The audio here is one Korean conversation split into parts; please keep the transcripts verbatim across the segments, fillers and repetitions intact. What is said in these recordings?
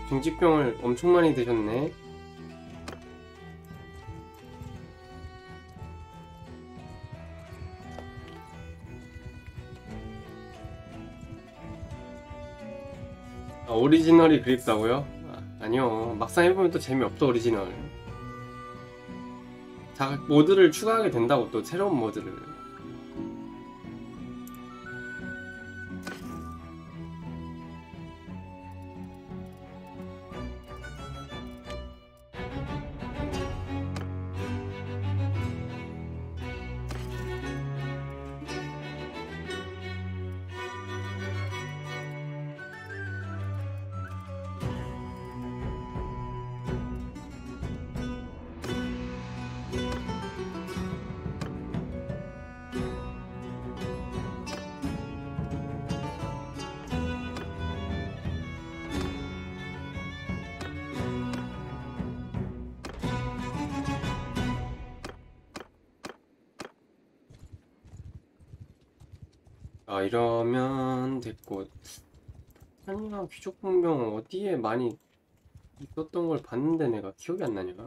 중지병을 엄청 많이 드셨네. 아, 오리지널이 그립다고요? 아, 아니요. 막상 해보면 또 재미없어, 오리지널. 자, 모드를 추가하게 된다고, 또 새로운 모드를. 아, 이러면 됐고. 한이랑 귀족분명 어디에 많이 있었던 걸 봤는데 내가 기억이 안 나냐?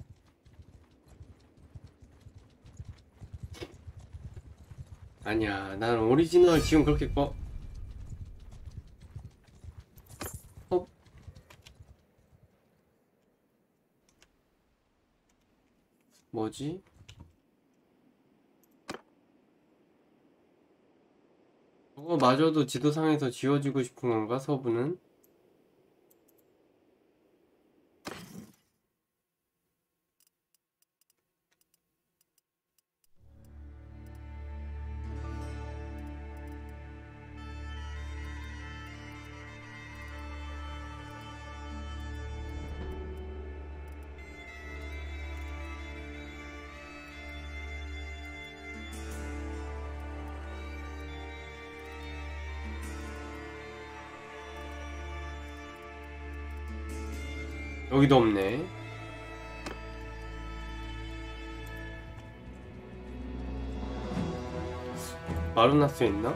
아니야, 난 오리지널 지금 그렇게 꺼. 어? 뭐지? 저거마저도 지도상에서 지워지고 싶은 건가, 서부는? 여기도 없네. 마루나스에 있나?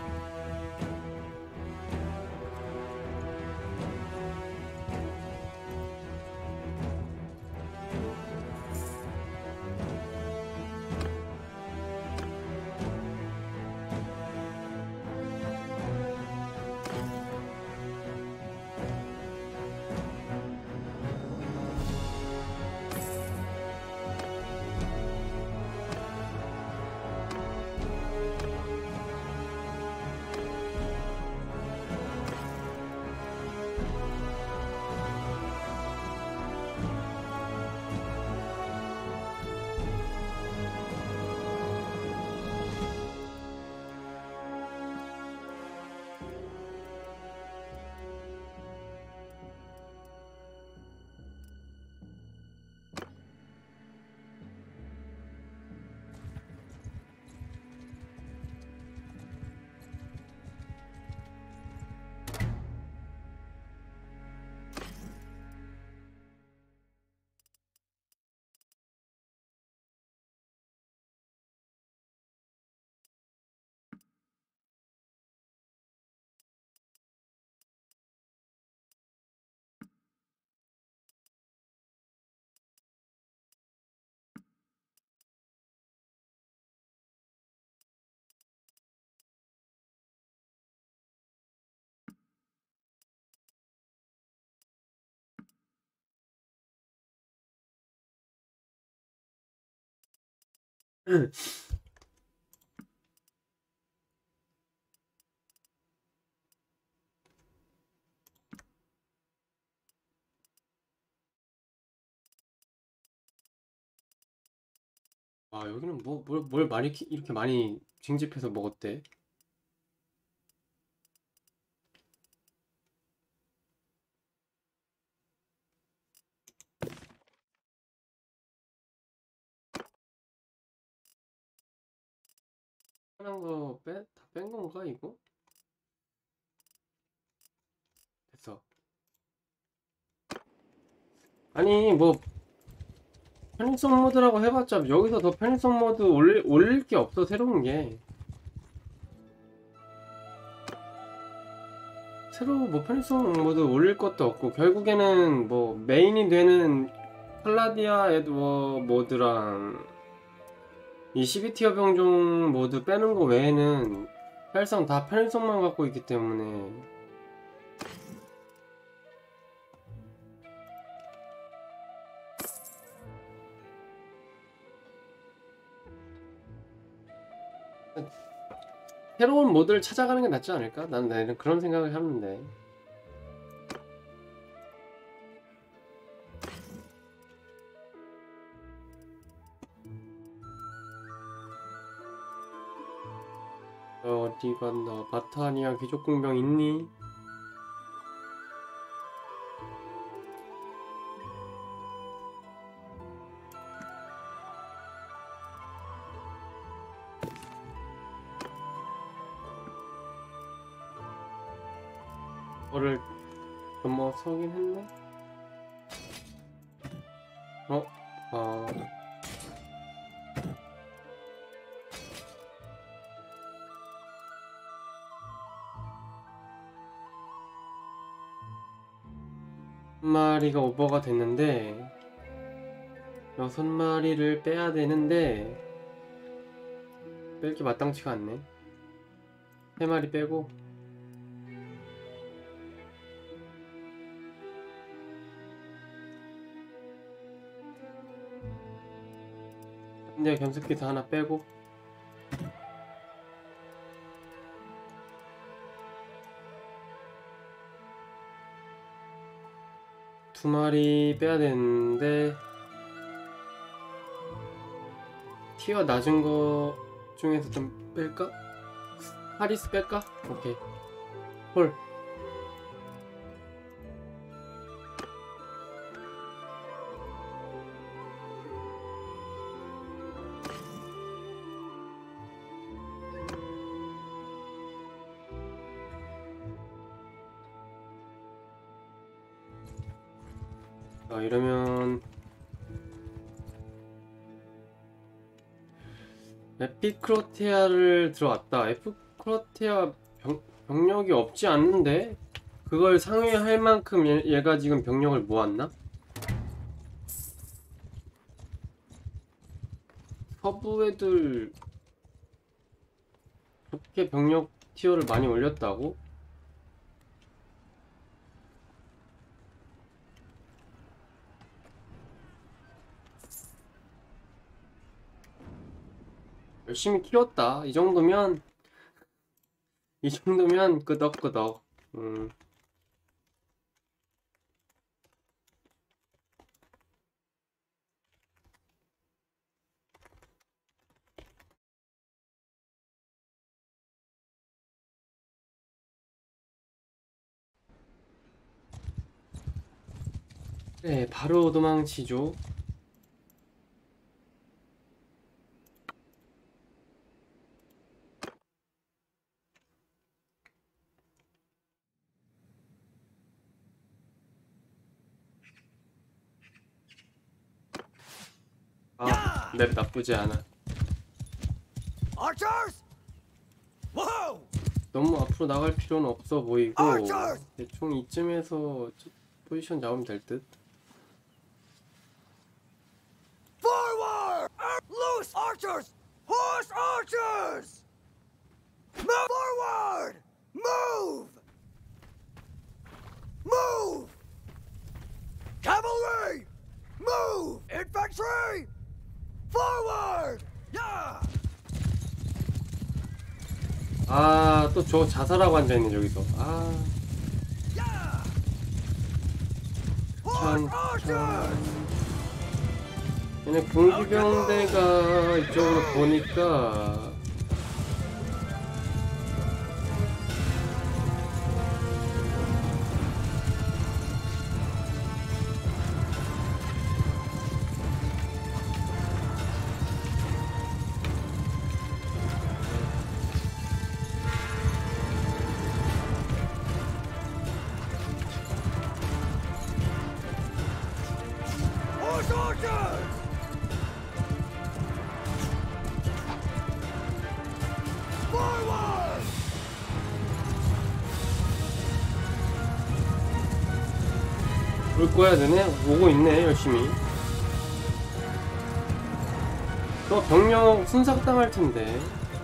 아, 여기는 뭐, 뭘, 뭘 많이, 키- 이렇게 많이 징집해서 먹었대? 하는 거 빼, 다 뺀 건가, 이거? 됐어. 아니, 뭐, 편의성 모드라고 해봤자 여기서 더 편의성 모드 올릴, 올릴 게 없어, 새로운 게. 새로 뭐 편의성 모드 올릴 것도 없고 결국에는 뭐 메인이 되는 팔라디아 에드워 모드랑 이 십이 티어 병종 모드 빼는 거 외에는 사실상 다 편의성만 갖고 있기 때문에 새로운 모드를 찾아가는 게 낫지 않을까? 난 나는 그런 생각을 하는데. 어디 갔나? 바타니아 귀족공병 있니? 이거를 넘어서긴 했네? 어? 아... 한 마리가 오버가 됐는데 여섯 마리를 빼야 되는데 뺄 게 마땅치가 않네. 세 마리 빼고 근데 견습기도 하나 빼고 두 마리 빼야 되는데 티어 낮은 거 중에서 좀 뺄까? 하리스 뺄까? 오케이. 홀. 아, 이러면 에피크로테아를 들어왔다. 에피크로테아 병, 병력이 없지 않는데 그걸 상회할 만큼 얘, 얘가 지금 병력을 모았나? 서부 애들 그렇게 병력 티어를 많이 올렸다고? 열심히 키웠다. 이 정도면 이 정도면 끄덕끄덕. 음. 네, 바로 도망치죠. 아, 맵 나쁘지 않아. 너무 앞으로 나갈 필요는 없어 보이고 대충 이쯤에서 포지션 잡으면 될 듯. Forward! Loose archers! Horse archers! Move forward! Move! Move! Cavalry! Move! Infantry! Forward! Yeah! 아, 또 저 자살하고 앉아있네 저기서. 아, Yeah! 참, Horse archers! 얘네 공기병대가 이쪽으로 보니까 Horse archers! Forward! 올 거야 되네? 오고 있네 열심히. 또 병력 순삭당할 텐데.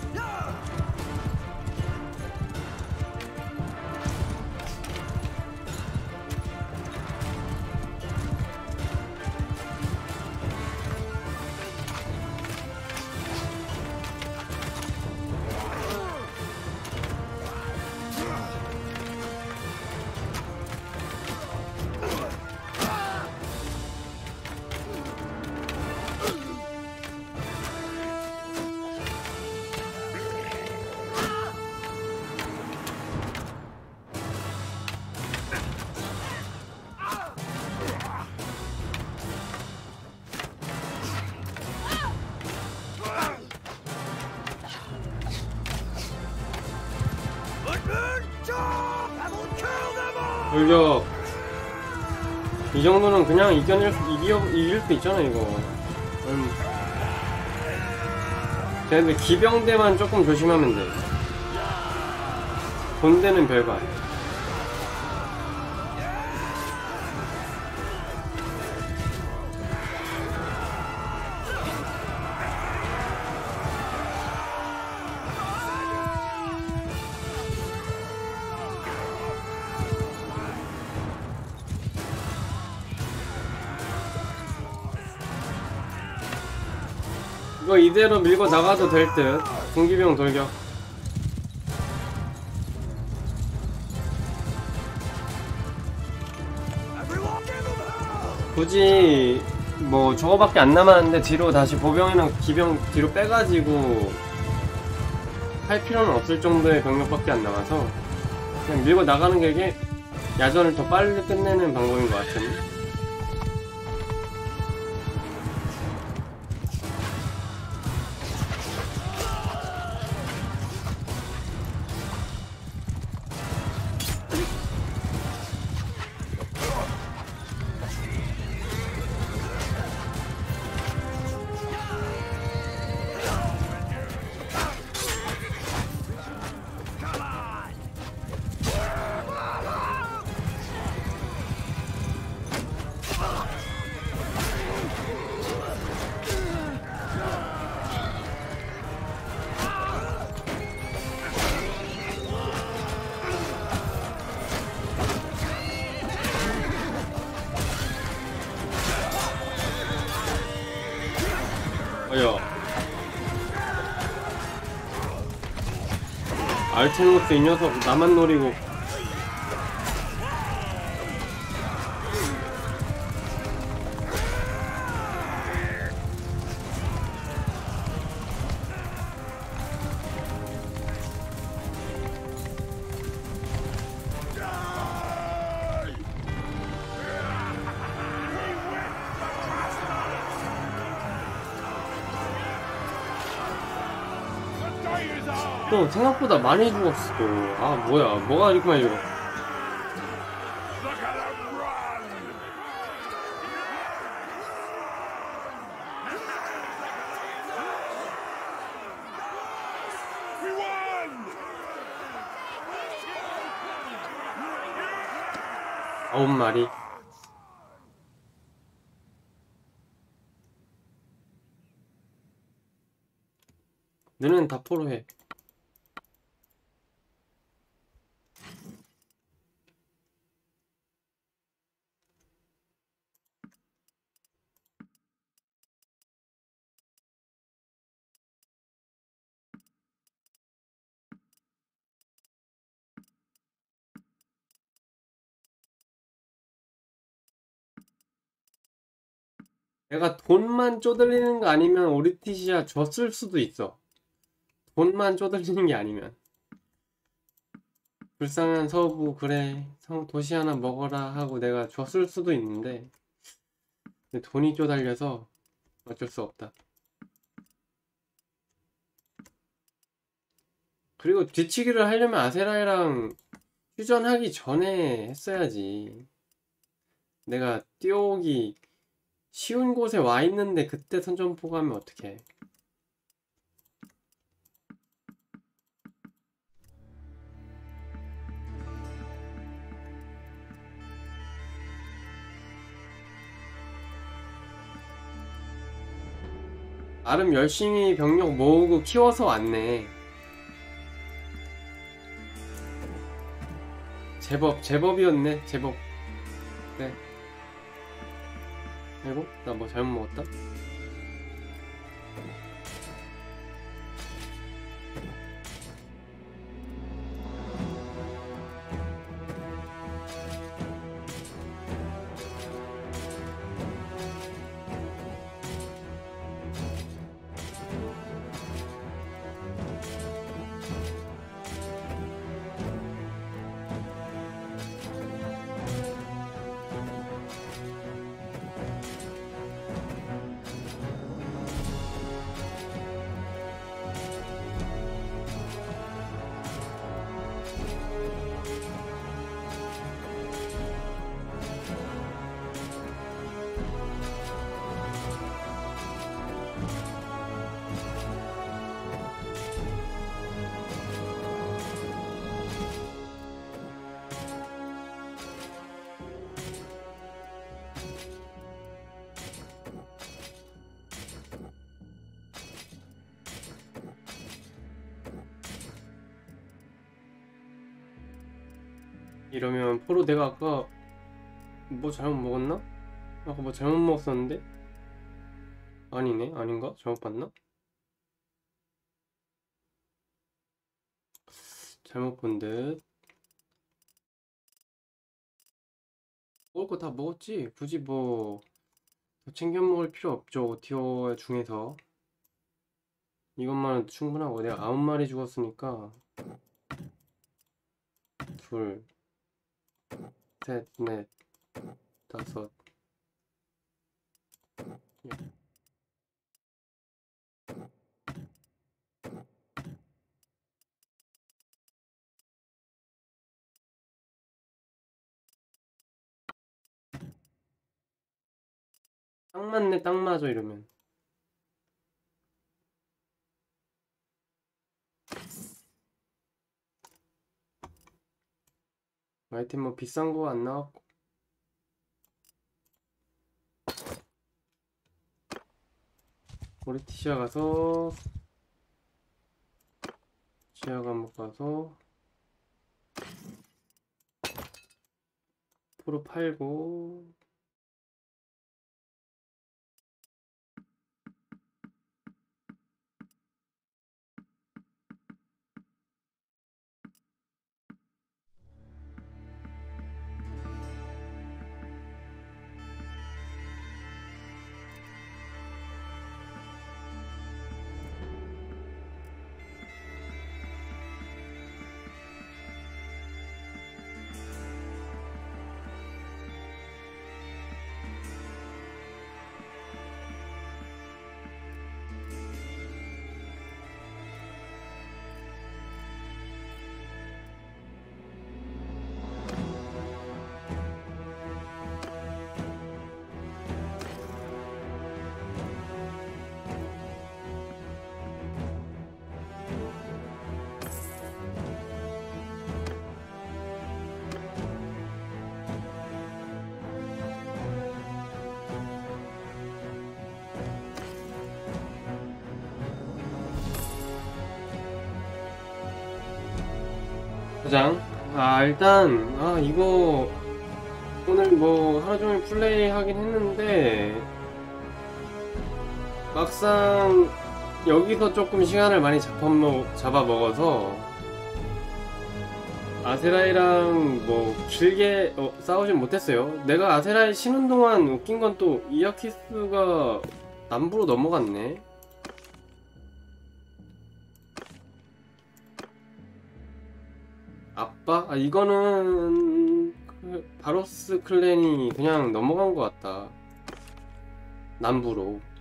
돌격. 이 정도는 그냥 이겨낼 수, 이겨, 이길 수 있잖아 이거. 음. 근데 기병대만 조금 조심하면 돼. 본대는 별거 아니야. 이거 이대로 밀고 나가도 될 듯. 공기병 돌격. 굳이 뭐 저거밖에 안 남았는데 뒤로 다시 보병이랑 기병 뒤로 빼가지고 할 필요는 없을 정도의 병력밖에 안 남아서 그냥 밀고 나가는 게 이게 야전을 더 빨리 끝내는 방법인 것 같은. 어여. 알테노스 이 녀석 나만 노리고. 또 생각보다 많이 죽었어. 아 뭐야, 뭐가 이렇게 많이 죽어. 아홉 마리. 너는 다 포로해. 내가 돈만 쪼들리는 거 아니면 오르티시아 졌을 수도 있어. 돈만 쪼들리는 게 아니면. 불쌍한 서부, 그래 성 도시 하나 먹어라 하고 내가 줬을 수도 있는데 근데 돈이 쪼달려서 어쩔 수 없다. 그리고 뒤치기를 하려면 아세라이랑 휴전하기 전에 했어야지. 내가 뛰어오기 쉬운 곳에 와 있는데 그때 선전포고 하면 어떡해. 나름 열심히 병력 모으고 키워서 왔네. 제법 제법이었네. 제법. 네. 아이고 나 뭐 잘못 먹었다. 이러면 포로 내가 아까 뭐 잘못 먹었나? 아까 뭐 잘못 먹었었는데? 아니네? 아닌가? 잘못 봤나? 잘못 본 듯. 먹을 거 다 먹었지? 굳이 뭐 더 챙겨 먹을 필요 없죠. 티어 중에서 이것만 충분하고 내가 아홉 마리 죽었으니까 둘, 셋, 넷, 다섯, 여- 딱 맞네. 딱 맞아 이러면. 아이템 뭐 비싼 거 안 나왔고. 오리티시아 가서 지하 감옥 가서 포로 팔고 포장. 아 일단 아 이거 오늘 뭐 하루종일 플레이 하긴 했는데 막상 여기서 조금 시간을 많이 잡아먹, 잡아먹어서 아세라이랑 뭐 길게 어, 싸우진 못했어요. 내가 아세라이 쉬는 동안 웃긴 건 또 이아키스가 남부로 넘어갔네. 아빠? 아 이거는 그 바로스 클랜이 그냥 넘어간 것 같다. 남부로.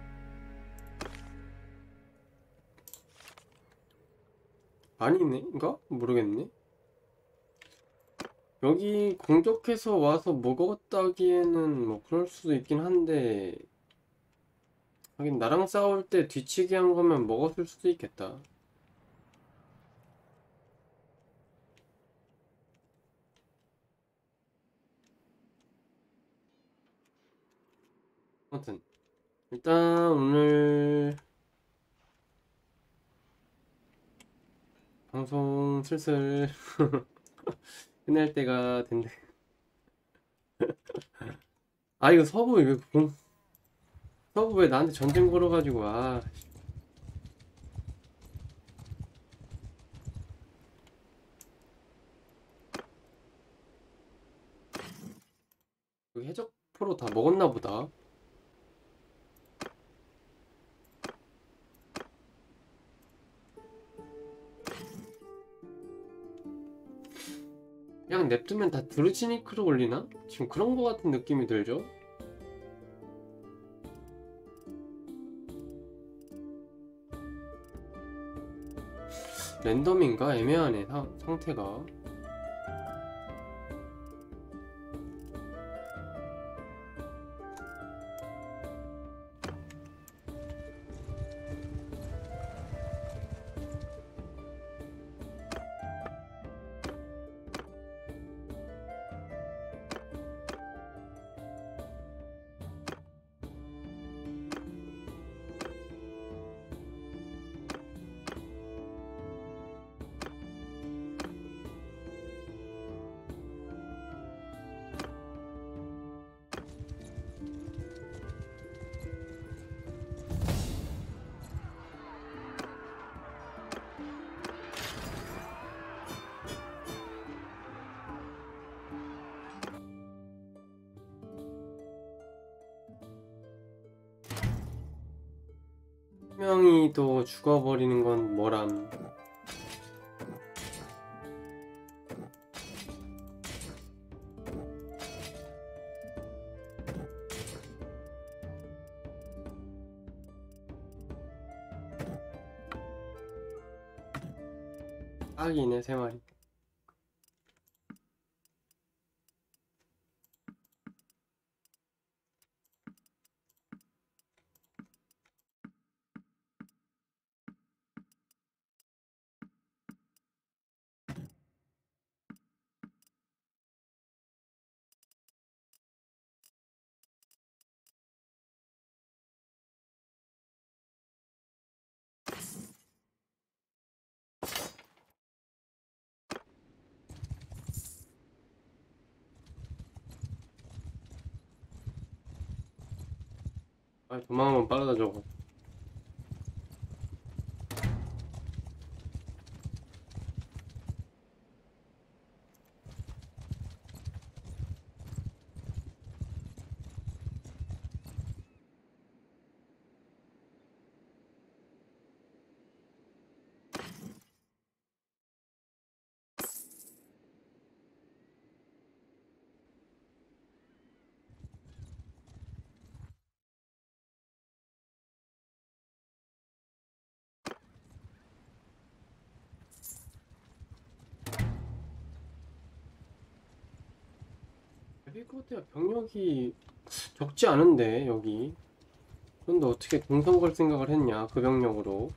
아니네? 인가? 모르겠네. 여기 공격해서 와서 먹었다기에는 뭐 그럴 수도 있긴 한데 하긴 나랑 싸울 때 뒤치기 한 거면 먹었을 수도 있겠다. 아무튼 일단 오늘 방송 슬슬 끝낼 때가 된대. 아 이거 서부 이거 공 서부 왜 나한테 전쟁 걸어가지고 아 여기 해적포로 다 먹었나 보다. 그냥 냅두면 다 드루지니크로 올리나? 지금 그런 거 같은 느낌이 들죠? 랜덤인가? 애매하네 사, 상태가. 한 명이 또 죽어버리는 건 뭐람. 딱이네 세 마리. 아 도망가면 빠르다 저거. 헤비코트야 병력이 적지 않은데 여기. 그런데 어떻게 동선 걸 생각을 했냐 그 병력으로.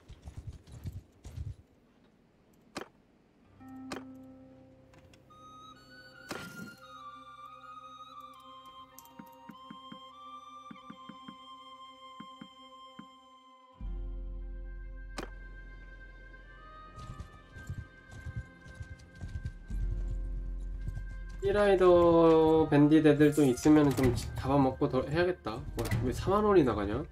히라이더 밴딧 애들도 있으면 좀 잡아먹고 더 해야겠다. 와, 왜 사만 원이 나가냐?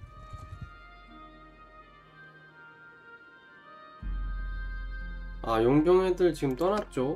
아 용병 애들 지금 떠났죠?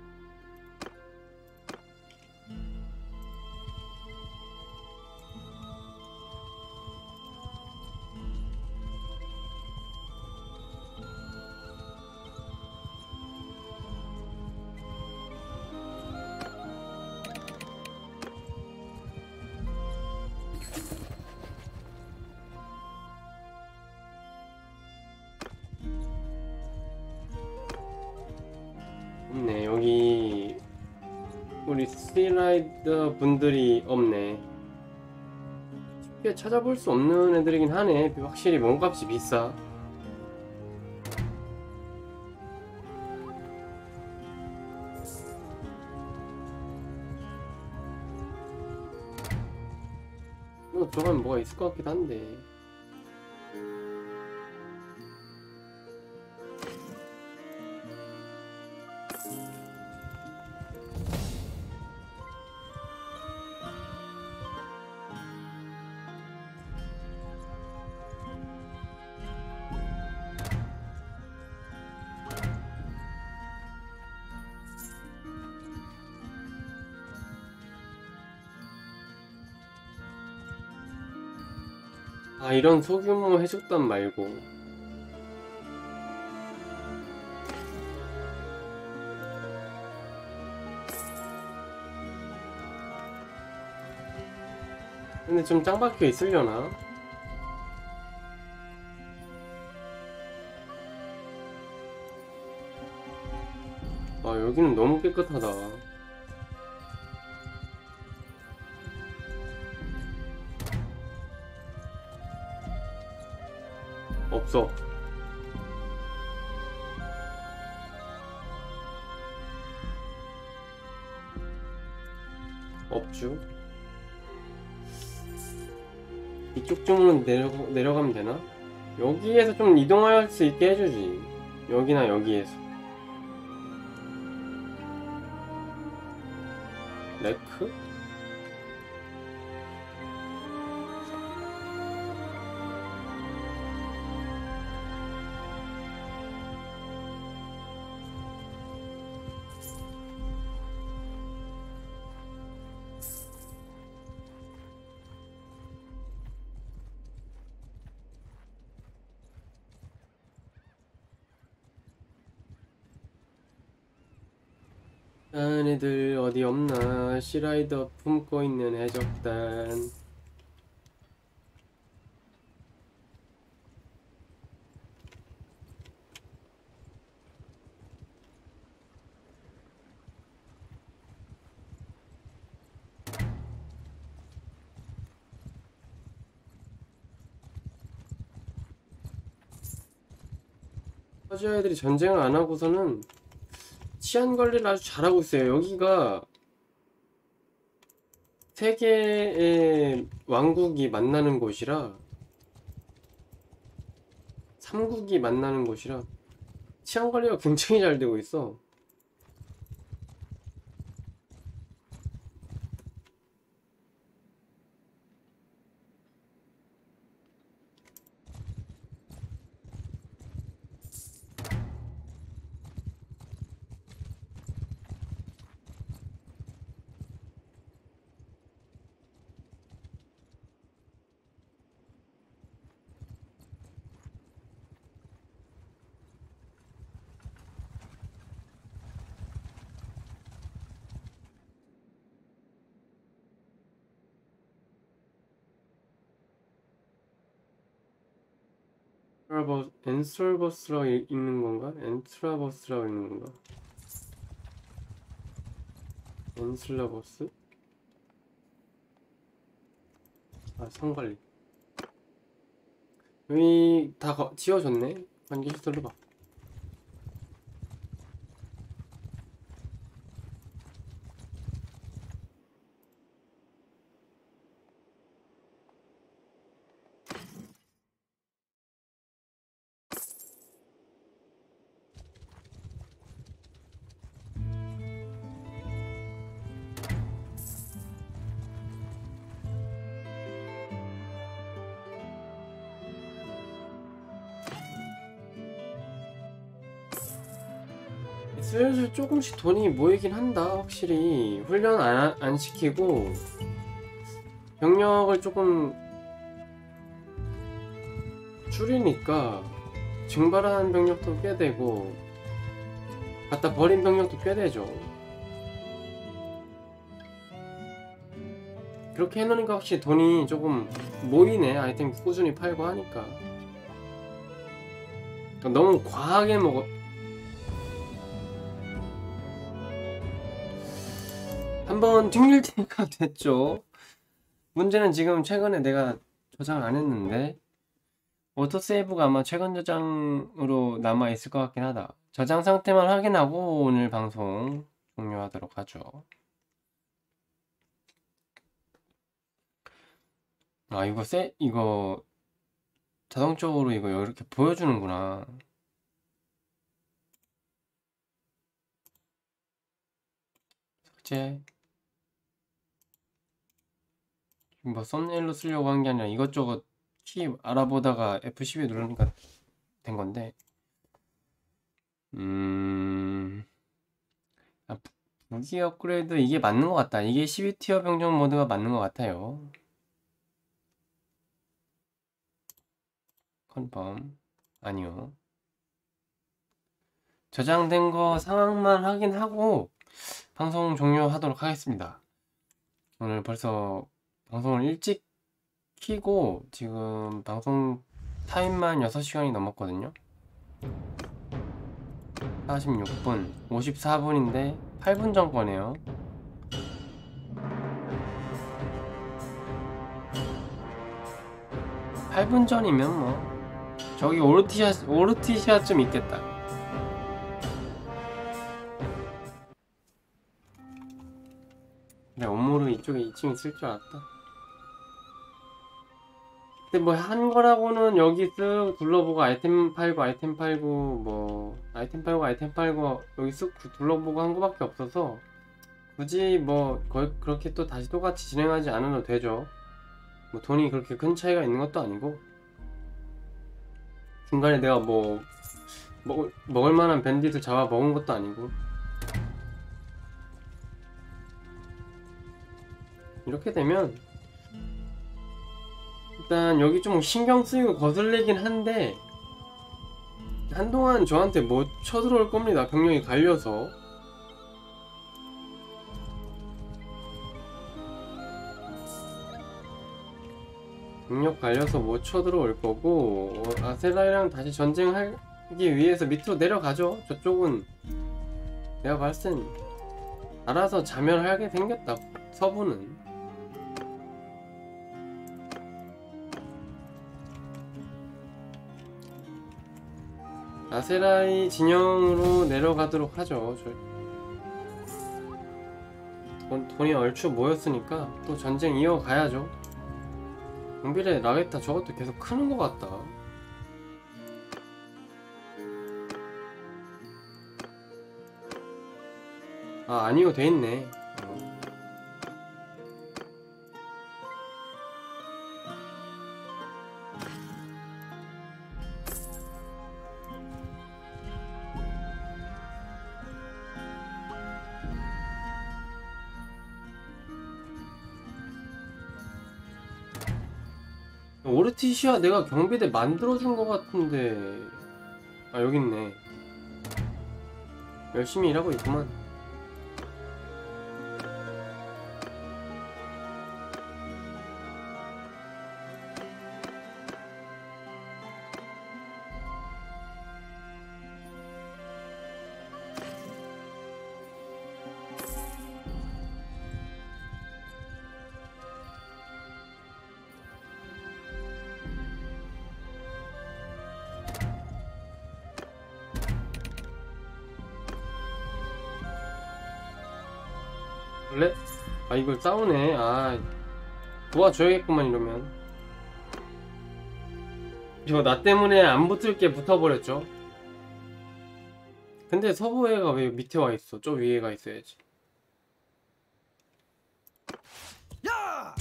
없네 여기 우리 스틸라이더 분들이 없네. 쉽게 찾아볼 수 없는 애들이긴 하네. 확실히 몸값이 비싸. 이거 들어가면 뭐가 있을 것 같기도 한데. 아, 이런 소규모 해적단 말고 근데 좀 짱박혀 있으려나? 아, 여기는 너무 깨끗하다. 없어. 없죠. 이쪽 쪽으로 내려, 내려가면 되나? 여기에서 좀 이동할 수 있게 해주지. 여기나 여기에서. 레크? 딴 애들 어디 없나? 시라이더 품고 있는 해적단. 퍼지아 애들이 전쟁을 안 하고서는 치안 관리를 아주 잘하고 있어요. 여기가 세 개의 왕국이 만나는 곳이라, 삼국이 만나는 곳이라 치안 관리가 굉장히 잘 되고 있어. 엔트라버, 엔스트라버스라고 읽- 읽는 건가? 엔트라버스라고 읽는 건가? 엔슬라버스? 아, 성관리. 여기 다 거- 지워졌네? 관계시설로 봐. 슬슬 조금씩 돈이 모이긴 한다. 확실히 훈련 안, 안 시키고 병력을 조금 줄이니까 증발한 병력도 꽤 되고 갖다 버린 병력도 꽤 되죠. 그렇게 해놓으니까 확실히 돈이 조금 모이네. 아이템 꾸준히 팔고 하니까. 너무 과하게 먹어. 한번 튕길 때가 됐죠. 문제는 지금 최근에 내가 저장 안 했는데 오토세이브가 아마 최근 저장으로 남아 있을 것 같긴 하다. 저장 상태만 확인하고 오늘 방송 종료하도록 하죠. 아 이거 세 이거 자동적으로 이거 이렇게 보여주는구나. 삭제. 뭐 썸네일로 쓰려고 한 게 아니라 이것저것 키 알아보다가 에프 십이 누르니까 된 건데. 음. 아, 부- 무기 업그레이드 이게 맞는 것 같다. 이게 십이 티어 병정 모드가 맞는 것 같아요. 컨펌. 아니요. 저장된 거 상황만 확인하고 방송 종료하도록 하겠습니다. 오늘 벌써 방송을 일찍 키고 지금 방송 타임만 여섯 시간이 넘었거든요. 사십육 분, 오십사 분인데 팔 분 전 거네요. 팔 분 전이면 뭐 저기 오르티샤, 오르티샤쯤 있겠다. 그래, 업무로 이쪽에 이 층 있을 줄 알았다. 근데 뭐 한 거라고는 여기 쓱 둘러보고 아이템 팔고 아이템 팔고 뭐 아이템 팔고 아이템 팔고 여기 쓱 둘러보고 한 거밖에 없어서 굳이 뭐 거의 그렇게 또 다시 똑같이 진행하지 않아도 되죠. 뭐 돈이 그렇게 큰 차이가 있는 것도 아니고 중간에 내가 뭐 먹을, 먹을 만한 밴딧을 잡아 먹은 것도 아니고 이렇게 되면 일단 여기 좀 신경 쓰이고 거슬리긴 한데 한동안 저한테 뭐 쳐들어올 겁니다. 병력이 갈려서. 병력 갈려서 뭐 쳐들어올 거고 아세라이랑 다시 전쟁하기 위해서 밑으로 내려가죠. 저쪽은 내가 봤을 땐 알아서 자멸하게 생겼다. 서부는. 아세라이 진영으로 내려가도록 하죠. 저... 돈, 돈이 얼추 모였으니까 또 전쟁 이어가야죠. 공빌의 라게타 저것도 계속 크는 것 같다. 아 아니요 돼있네. 어. 오르티시아 내가 경비대 만들어준 것 같은데 아 여기 있네. 열심히 일하고 있구만. 원래? 아 이걸 싸우네. 아 도와줘야겠구만 이러면. 이거 나 때문에 안 붙을게 붙어버렸죠. 근데 서부애가 왜 밑에 와 있어? 저 위에가 있어야지. Yeah!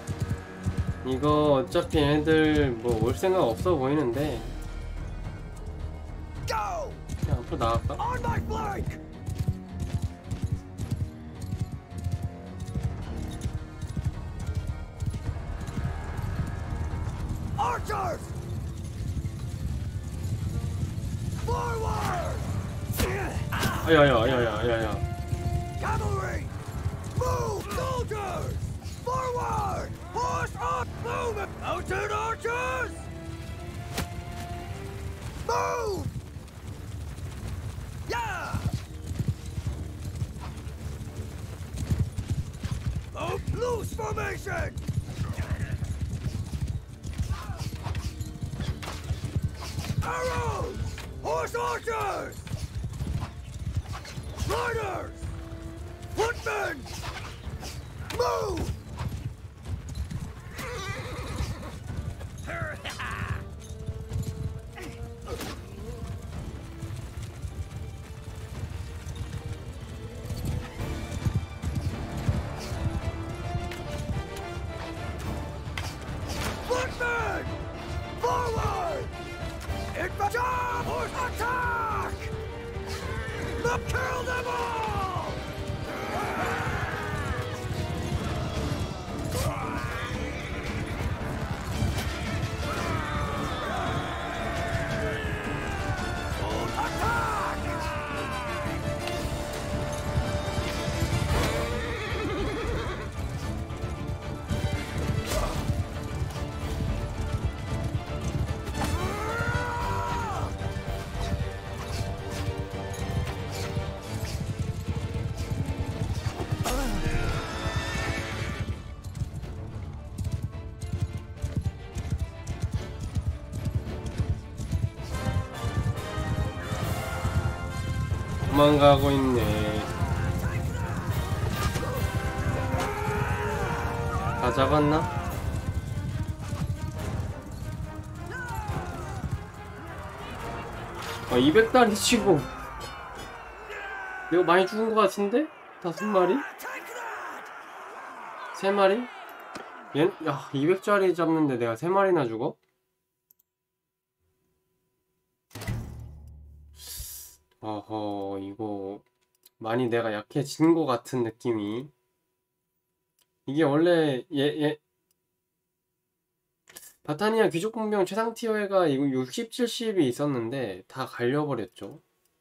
이거 어차피 얘네들 뭐 올 생각 없어 보이는데 Go! 그냥 앞으로 나갈까? On my flank! Archers! Forward! 아야야 아야야 아야야. Cavalry! Move! Soldiers! Forward! Horse up! Move! Mounted archers! Move! Yeah! Move! Loose formation! Arrows! Horse archers! Riders! Footmen! Move! Kill them all! 도망가고 있네. 다 잡았나? 아, 이백 다리 치고 내가 많이 죽은 것 같은데? 다섯 마리? 세 마리? 얘, 야, 이백 짜리 잡는데 내가 세 마리나 죽어? 어허, 이거 많이 내가 약해진 것 같은 느낌이. 이게 원래 얘, 얘 바타니아 귀족공병 최상 티어가 이거 육십, 칠십이 있었는데 다 갈려버렸죠.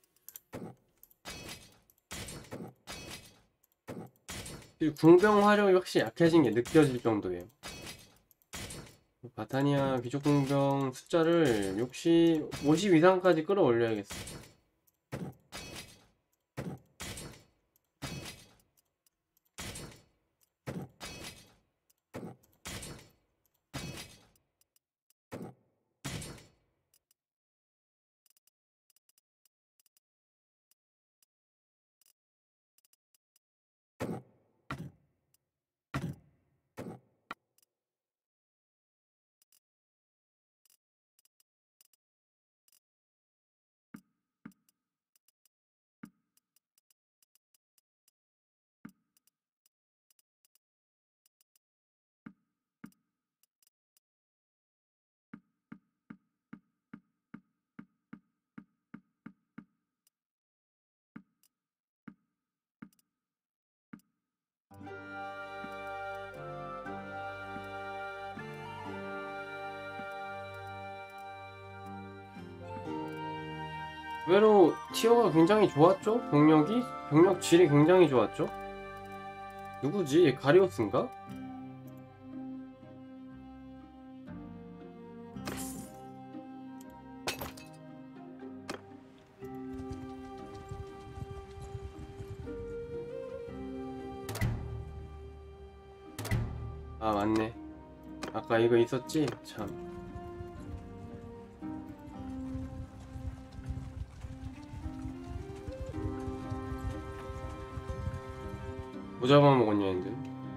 궁병 화력이 확실히 약해진 게 느껴질 정도예요. 바타니아 귀족공병 숫자를 육십, 오십 이상까지 끌어올려야겠어. 의외로 티어가 굉장히 좋았죠? 병력이? 병력 질이 굉장히 좋았죠? 누구지? 얘 가리오스인가? 아, 맞네. 아까 이거 있었지? 참. 뭐 잡아먹었냐 했는데.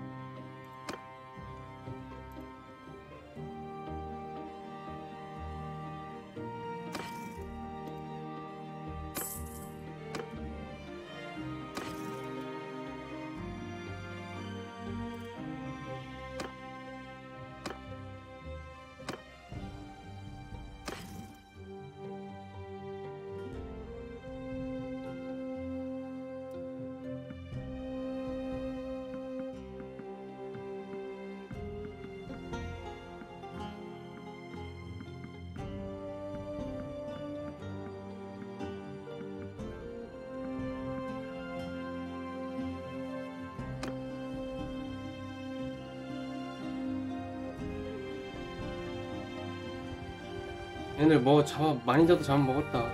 얘들 뭐 잡아 많이 잡도 잡아먹었다.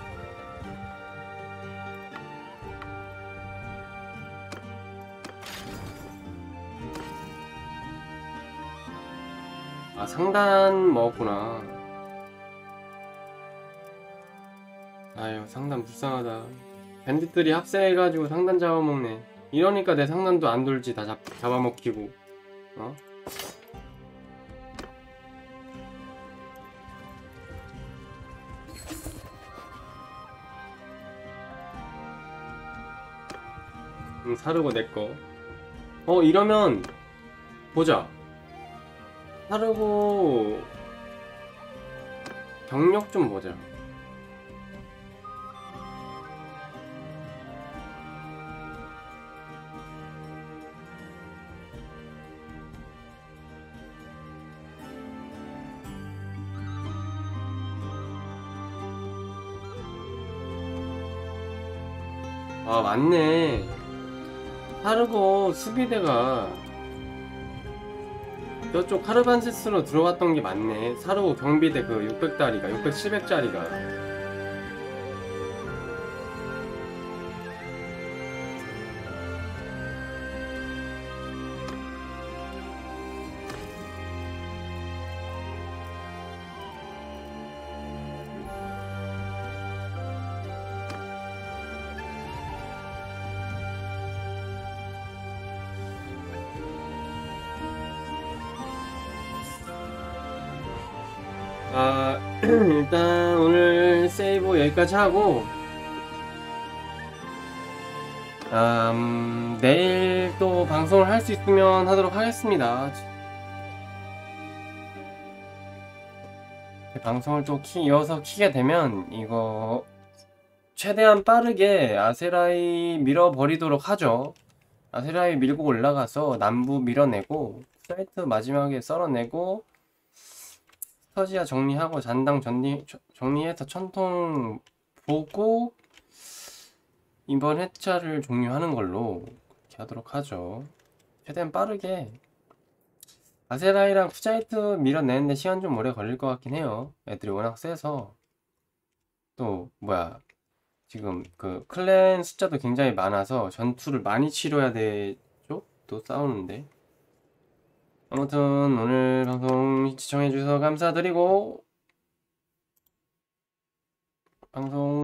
아, 상단 먹었구나. 아유, 상단 불쌍하다. 밴딧들이 합세해가지고 상단 잡아먹네. 이러니까 내 상단도 안 돌지. 다 잡, 잡아먹히고. 어? 응, 사르고 내꺼. 어, 이러면 보자. 사르고 병력 좀 보자. 아, 맞네. 사르고 수비대가 저쪽 카르반세스로 들어갔던 게 맞네. 사르고 경비대 그 육백 짜리가, 육백, 칠백 짜리가. 아, 일단 오늘 세이브 여기까지 하고, 아, 음, 내일 또 방송을 할 수 있으면 하도록 하겠습니다. 방송을 또 키, 이어서 키게 되면 이거 최대한 빠르게 아세라이 밀어버리도록 하죠. 아세라이 밀고 올라가서 남부 밀어내고 사이트 마지막에 썰어내고 스터지아 정리하고 잔당 정리, 정리해서 천통 보고 이번 회차를 종료하는 걸로 그렇게 하도록 하죠. 최대한 빠르게 아세라이랑 쿠자이트 밀어내는데 시간 좀 오래 걸릴 것 같긴 해요. 애들이 워낙 세서. 또 뭐야, 지금 그 클랜 숫자도 굉장히 많아서 전투를 많이 치러야 되죠? 또 싸우는데. 아무튼 오늘 방송 시청해주셔서 감사드리고 방송